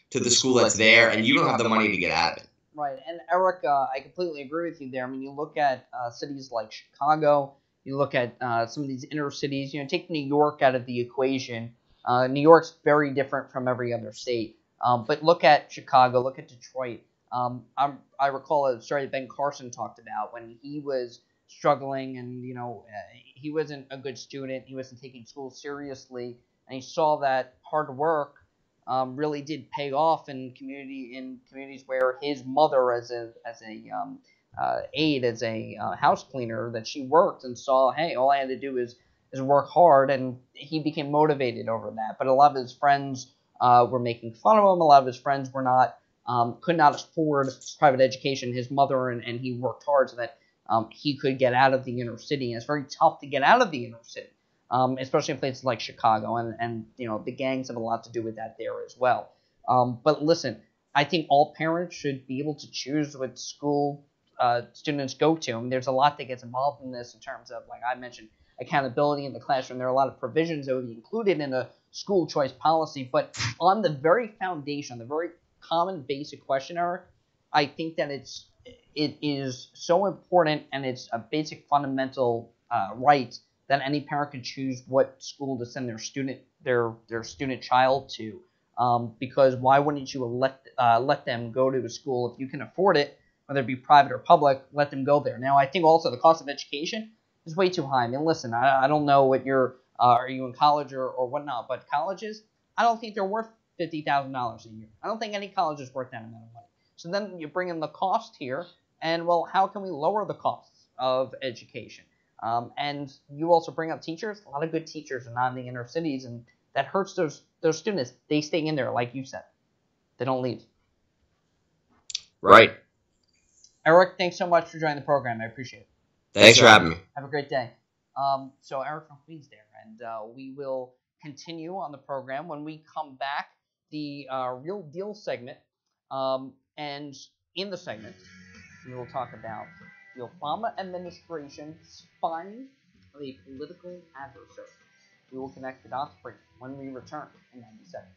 to the school that's there, and you don't have the money to get out of it. Right, and Eric, uh, I completely agree with you there. I mean, you look at uh, cities like Chicago, you look at uh, some of these inner cities, you know, take New York out of the equation. Uh, New York's very different from every other state. Um, but look at Chicago, look at Detroit. Um, I'm, I recall a story that Ben Carson talked about when he was struggling and, you know, uh, he wasn't a good student. He wasn't taking school seriously. And he saw that hard work um, really did pay off in community in communities where his mother, as a as a um, uh, aide, as a uh, house cleaner, that she worked and saw, hey, all I had to do is is work hard, and he became motivated over that. But a lot of his friends uh, were making fun of him. A lot of his friends were not um, could not afford private education. His mother and, and he worked hard so that um, he could get out of the inner city. And it's very tough to get out of the inner city. Um, especially in places like Chicago, and, and you know the gangs have a lot to do with that there as well. Um, but listen, I think all parents should be able to choose what school uh, students go to. I mean, there's a lot that gets involved in this in terms of, like I mentioned, accountability in the classroom. There are a lot of provisions that would be included in a school choice policy, but on the very foundation, the very common basic question, Eric, I think that it's it is so important, and it's a basic fundamental uh, right that any parent can choose what school to send their student their their student child to, um, because why wouldn't you let uh, let them go to a school if you can afford it, whether it be private or public? Let them go there. Now, I think also the cost of education is way too high. I mean, listen, I, I don't know what you're uh, are you in college or, or whatnot, but colleges, I don't think they're worth fifty thousand dollars a year. I don't think any college is worth that amount of money. So then you bring in the cost here, and well, how can we lower the costs of education? Um, and you also bring up teachers. A lot of good teachers are not in the inner cities, and that hurts those those students. They stay in there, like you said. They don't leave. Right. Eric, thanks so much for joining the program. I appreciate it. Thanks for having me. Have a great day. Um, so Eric from Queens there, and uh, we will continue on the program when we come back. The uh, Real Deal segment, um, and in the segment, we will talk about the Obama administration spying on a political adversary. We will connect the dots for you when we return in ninety seconds.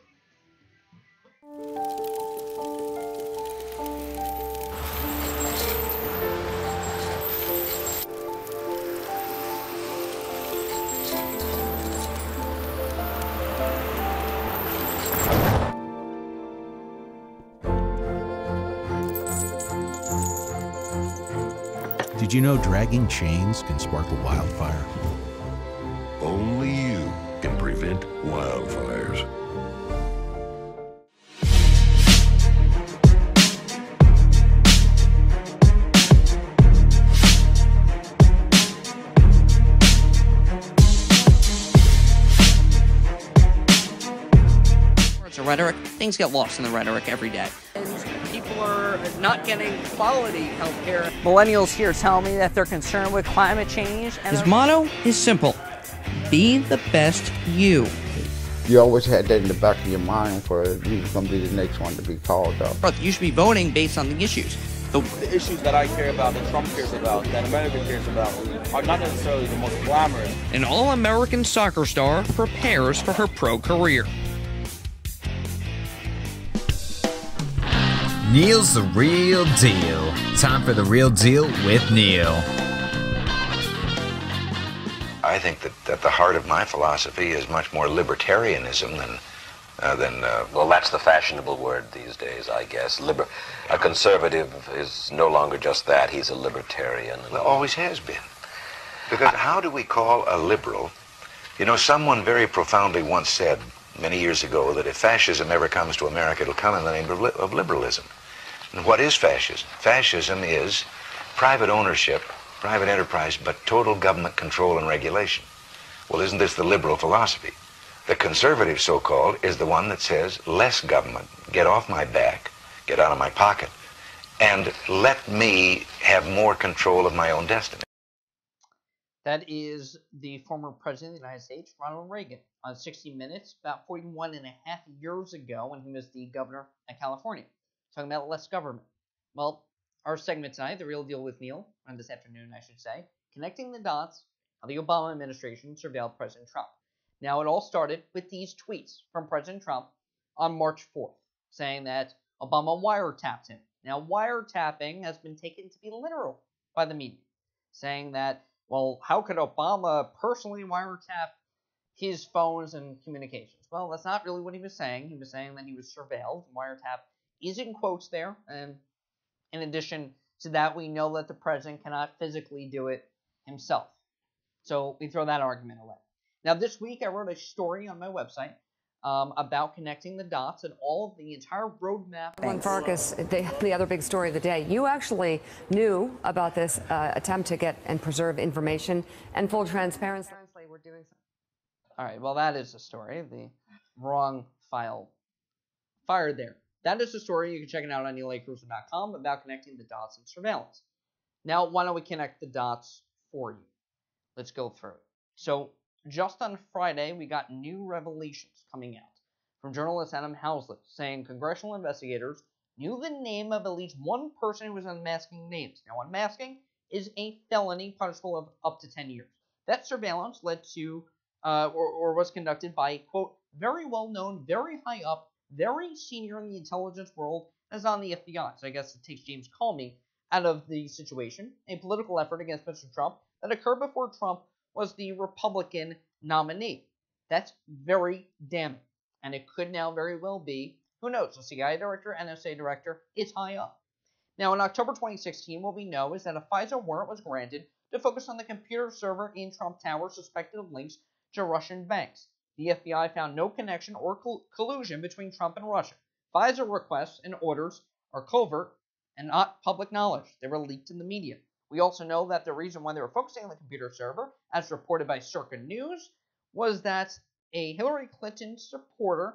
Did you know dragging chains can spark a wildfire? Only you can prevent wildfires. Words of rhetoric, things get lost in the rhetoric every day. People are not getting quality health care. Millennials here tell me that they're concerned with climate change. And His motto is simple: be the best you. You always had that in the back of your mind for you was going to be the next one to be called up. Brother, you should be voting based on the issues. The, the issues that I care about, that Trump cares about, that America cares about, are not necessarily the most glamorous. An all-American soccer star prepares for her pro career. Neil's the real deal. Time for the Real Deal with Neil. I think that, that the heart of my philosophy is much more libertarianism than, uh, than uh, well, that's the fashionable word these days, I guess. Liber a conservative is no longer just that, he's a libertarian. Well, always has been. Because how do we call a liberal? You know, someone very profoundly once said many years ago that if fascism ever comes to America, it'll come in the name of, li of liberalism. And what is fascism? Fascism is private ownership, private enterprise, but total government control and regulation. Well, isn't this the liberal philosophy? The conservative, so-called, is the one that says less government, get off my back, get out of my pocket, and let me have more control of my own destiny. That is the former president of the United States, Ronald Reagan, on sixty minutes, about forty-one and a half years ago when he was the governor of California, talking about less government. Well, our segment tonight, The Real Deal with Neil, and this afternoon, I should say, connecting the dots how the Obama administration surveilled President Trump. Now, it all started with these tweets from President Trump on March fourth. saying that Obama wiretapped him. Now, wiretapping has been taken to be literal by the media, saying that, well, how could Obama personally wiretap his phones and communications? Well, that's not really what he was saying. He was saying that he was surveilled. Wiretap is in quotes there, and in addition to that, we know that the president cannot physically do it himself. So we throw that argument away. Now, this week I wrote a story on my website um, about connecting the dots and all of the entire roadmap. One Farkas, the, the other big story of the day. You actually knew about this uh, attempt to get and preserve information, and full transparency. We're doing something. All right, well, that is the story. The wrong file fired there. That is the story. You can check it out on neil a carousso dot com about connecting the dots and surveillance. Now, why don't we connect the dots for you? Let's go through it. So, just on Friday, we got new revelations coming out from journalist Adam Houslett saying congressional investigators knew the name of at least one person who was unmasking names. Now, unmasking is a felony punishable of up to ten years. That surveillance led to, uh, or, or was conducted by, quote, very well-known, very high up, very senior in the intelligence world, as on the F B I. So I guess it takes James Comey out of the situation, a political effort against Mister Trump that occurred before Trump was the Republican nominee. That's very damning. And it could now very well be, who knows, a C I A director, N S A director, it's high up. Now, in October twenty sixteen, what we know is that a FISA warrant was granted to focus on the computer server in Trump Tower suspected of links to Russian banks. The F B I found no connection or col- collusion between Trump and Russia. FISA requests and orders are covert and not public knowledge. They were leaked in the media. We also know that the reason why they were focusing on the computer server, as reported by Circa News, was that a Hillary Clinton supporter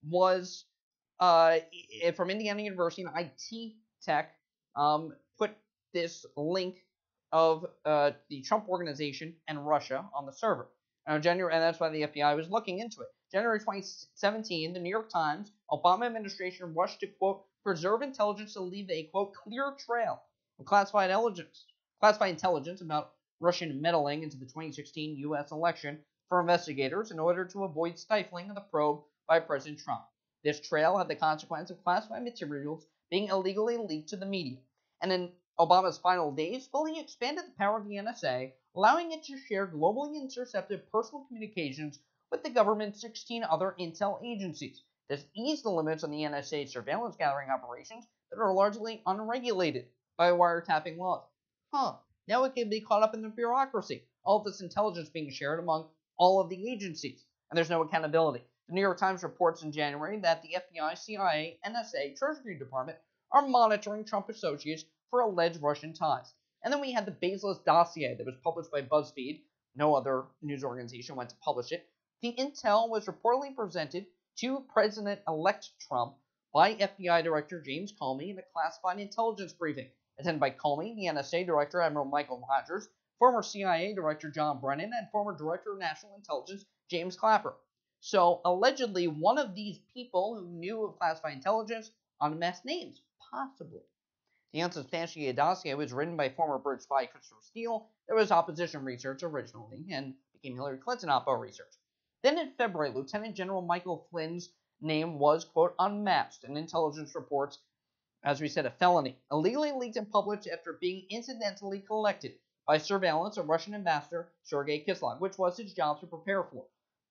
was uh, from Indiana University, an I T tech, um, put this link of uh, the Trump organization and Russia on the server. Now, January, and that's why the F B I was looking into it. January twenty seventeen, the New York Times, Obama administration rushed to, quote, preserve intelligence to leave a, quote, clear trail of classified intelligence, classified intelligence about Russian meddling into the twenty sixteen U S election for investigators in order to avoid stifling of the probe by President Trump. This trail had the consequence of classified materials being illegally leaked to the media. And in Obama's final days, well, he expanded the power of the N S A, allowing it to share globally intercepted personal communications with the government's sixteen other intel agencies. This eased the limits on the N S A's surveillance gathering operations that are largely unregulated by wiretapping laws. Huh, now it can be caught up in the bureaucracy. All of this intelligence being shared among all of the agencies, and there's no accountability. The New York Times reports in January that the F B I, C I A, N S A, Treasury Department are monitoring Trump associates for alleged Russian ties. And then we had the baseless dossier that was published by BuzzFeed. No other news organization went to publish it. The intel was reportedly presented to President-elect Trump by F B I Director James Comey in a classified intelligence briefing, attended by Comey, the N S A Director Admiral Michael Rogers, former C I A Director John Brennan, and former Director of National Intelligence James Clapper. So, allegedly, one of these people who knew of classified intelligence unmasked names, possibly. The unsubstantiated dossier was written by former British spy Christopher Steele. There was opposition research originally and became Hillary Clinton oppo research. Then in February, Lieutenant General Michael Flynn's name was, quote, unmasked in intelligence reports, as we said, a felony, illegally leaked and published after being incidentally collected by surveillance of Russian ambassador Sergei Kislyak, which was his job to prepare for.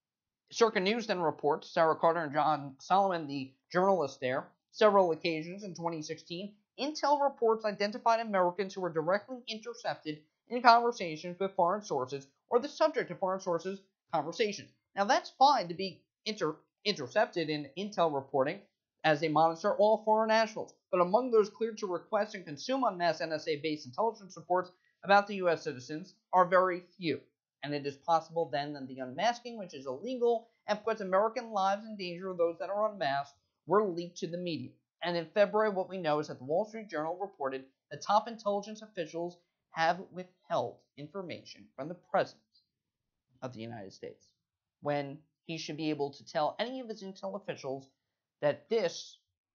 Circa News then reports Sarah Carter and John Solomon, the journalists there, several occasions in twenty sixteen, intel reports identified Americans who were directly intercepted in conversations with foreign sources or the subject of foreign sources' conversations. Now, that's fine to be inter- intercepted in intel reporting as they monitor all foreign nationals, but among those cleared to request and consume unmasked N S A-based intelligence reports about the U S citizens are very few. And it is possible then that the unmasking, which is illegal and puts American lives in danger of those that are unmasked, were leaked to the media. And in February, what we know is that the Wall Street Journal reported that top intelligence officials have withheld information from the President of the United States, when he should be able to tell any of his intel officials that this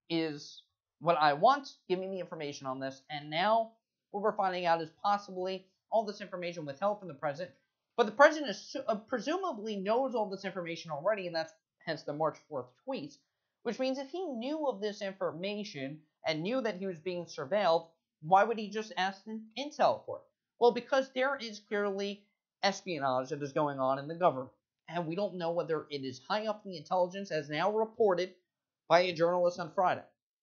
is what I want, give me the information on this, and now what we're finding out is possibly all this information withheld from the President, but the President is, uh, presumably knows all this information already, and that's hence the March fourth tweets, Which means if he knew of this information and knew that he was being surveilled, why would he just ask intel for it? Well, because there is clearly espionage that is going on in the government. And we don't know whether it is high up in the intelligence, as now reported by a journalist on Friday,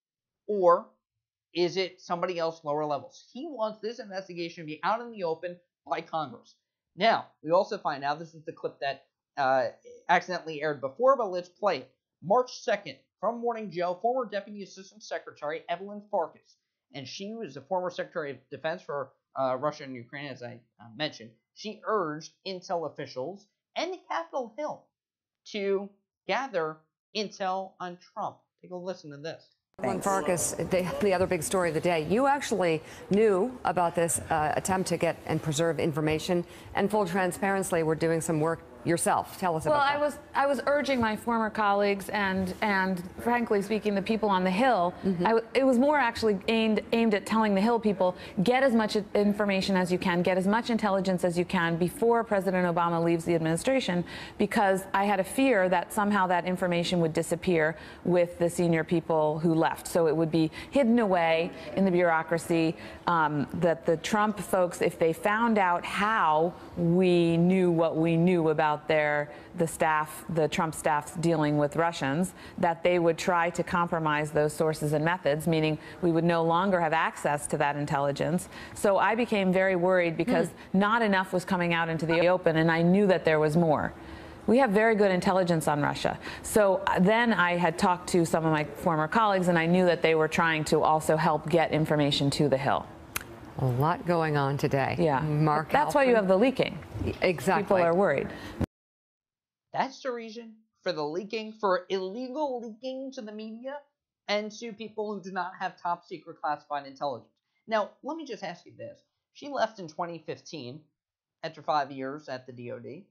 or is it somebody else lower levels? He wants this investigation to be out in the open by Congress. Now, we also find out, this is the clip that uh, accidentally aired before, but let's play it. March second, from Morning Joe, former Deputy Assistant Secretary Evelyn Farkas, and she was the former Secretary of Defense for uh, Russia and Ukraine, as I uh, mentioned. She urged intel officials and Capitol Hill to gather intel on Trump. Take a listen to this. Evelyn Farkas, the, the other big story of the day. You actually knew about this uh, attempt to get and preserve information, and full transparency, we're doing some work yourself. Tell us well, about that. Well, I was I was urging my former colleagues and and frankly speaking, the people on the Hill. Mm-hmm. I, it was more actually aimed aimed at telling the Hill people, get as much information as you can, get as much intelligence as you can before President Obama leaves the administration, because I had a fear that somehow that information would disappear with the senior people who left. So it would be hidden away in the bureaucracy. Um, that the Trump folks, if they found out how we knew what we knew about their the staff, the Trump staff's dealing with Russians, that they would try to compromise those sources and methods, meaning we would no longer have access to that intelligence. So I became very worried because mm. not enough was coming out into the open, and I knew that there was more. We have very good intelligence on Russia. So then I had talked to some of my former colleagues, and I knew that they were trying to also help get information to the Hill. A lot going on today. Yeah. Mark That's why you have the leaking. Exactly. People are worried. That's the reason for the leaking, for illegal leaking to the media and to people who do not have top secret classified intelligence. Now, let me just ask you this. She left in twenty fifteen after five years at the D O D.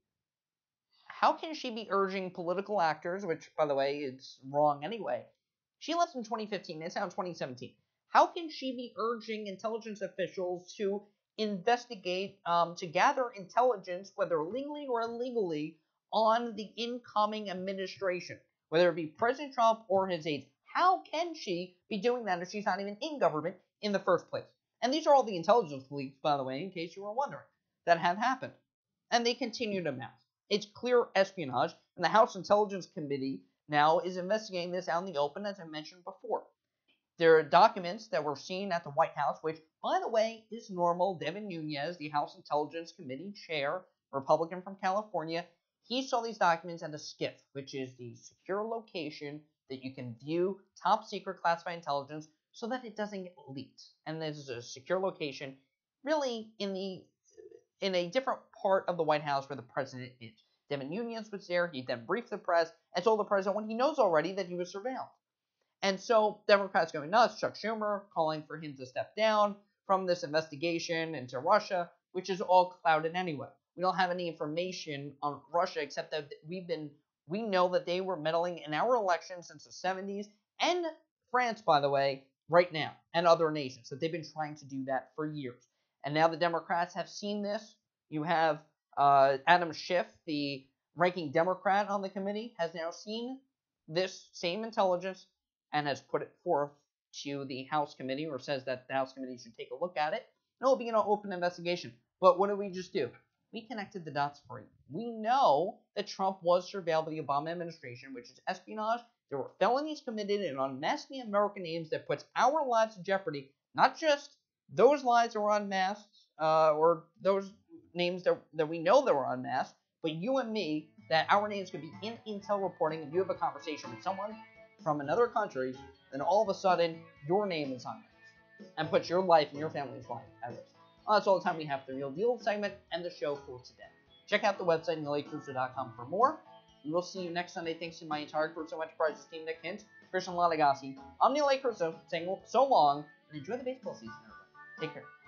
How can she be urging political actors, which, by the way, is wrong anyway? She left in twenty fifteen. It's now twenty seventeen. How can she be urging intelligence officials to investigate, um, to gather intelligence, whether legally or illegally, on the incoming administration, whether it be President Trump or his aides? How can she be doing that if she's not even in government in the first place? And these are all the intelligence leaks, by the way, in case you were wondering, that have happened. And they continue to mount. It's clear espionage, and the House Intelligence Committee now is investigating this out in the open, as I mentioned before. There are documents that were seen at the White House, which, by the way, is normal. Devin Nunes, the House Intelligence Committee chair, Republican from California, he saw these documents at a SCIF, which is the secure location that you can view top secret classified intelligence so that it doesn't get leaked. And this is a secure location really in the in a different part of the White House where the president is. Devin Nunes was there. He then briefed the press and told the president when he knows already that he was surveilled. And so Democrats going nuts, Chuck Schumer calling for him to step down from this investigation into Russia, which is all clouded anyway. We don't have any information on Russia except that we've been, we know that they were meddling in our elections since the seventies, and France, by the way, right now, and other nations, that they've been trying to do that for years. And now the Democrats have seen this. You have uh, Adam Schiff, the ranking Democrat on the committee, has now seen this same intelligence and has put it forth to the House committee, or says that the House committee should take a look at it. And it will be an open investigation. But what did we just do? We connected the dots for you. We know that Trump was surveilled by the Obama administration, which is espionage. There were felonies committed in unmasking American names that puts our lives in jeopardy. Not just those lives that were unmasked, uh, or those names that, that we know that were unmasked, but you and me, that our names could be in intel reporting, and you have a conversation with someone from another country, then all of a sudden, your name is unmasked, and puts your life and your family's life at risk. Well, that's all the time we have for the Real Deal segment and the show for today. Check out the website, neil a carousso dot com, for more. We will see you next Sunday. Thanks to my entire Carousso Enterprises team, Nick Hint, Christian Ladagasi. I'm Neil A. Carousso, saying so long, and enjoy the baseball season, everybody. Take care.